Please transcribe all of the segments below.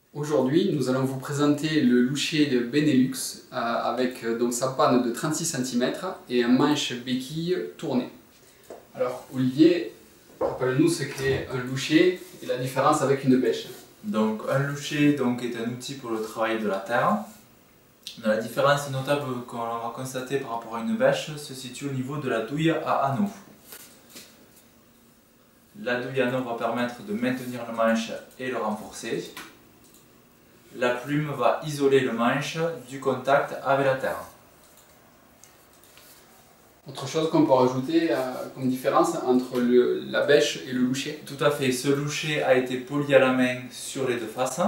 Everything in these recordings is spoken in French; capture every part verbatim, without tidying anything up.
Aujourd'hui, nous allons vous présenter le loucher de Benelux euh, avec euh, donc sa panne de trente-six centimètres et un manche béquille tourné. Alors Olivier, rappelle-nous ce qu'est un loucher et la différence avec une bêche. Donc un loucher donc, est un outil pour le travail de la terre. La différence notable qu'on va constater par rapport à une bêche se situe au niveau de la douille à anneau. La douille à anneau va permettre de maintenir le manche et le renforcer. La plume va isoler le manche du contact avec la terre. Autre chose qu'on peut rajouter euh, comme différence entre le, la bêche et le loucher? Tout à fait, ce loucher a été poli à la main sur les deux faces.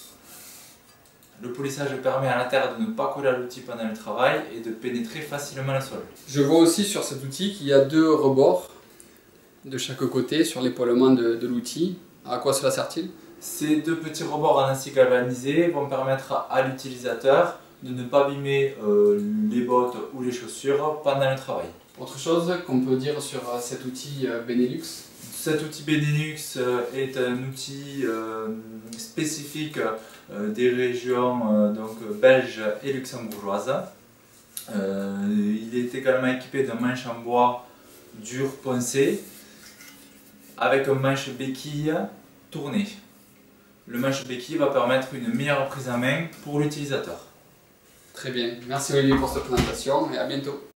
Le polissage permet à la terre de ne pas coller à l'outil pendant le travail et de pénétrer facilement le sol. Je vois aussi sur cet outil qu'il y a deux rebords de chaque côté sur l'épaulement de, de l'outil. À quoi cela sert-il? Ces deux petits rebords en acier galvanisé vont permettre à l'utilisateur de ne pas abîmer euh, les bottes ou les chaussures pendant le travail. Autre chose qu'on peut dire sur cet outil Benelux? Cet outil Benelux est un outil euh, spécifique euh, des régions euh, donc, belges et luxembourgeoises. Euh, il est également équipé d'un manche en bois dur poncé avec un manche béquille tourné. Le manche béquille va permettre une meilleure prise en main pour l'utilisateur. Très bien, merci Olivier pour cette présentation et à bientôt.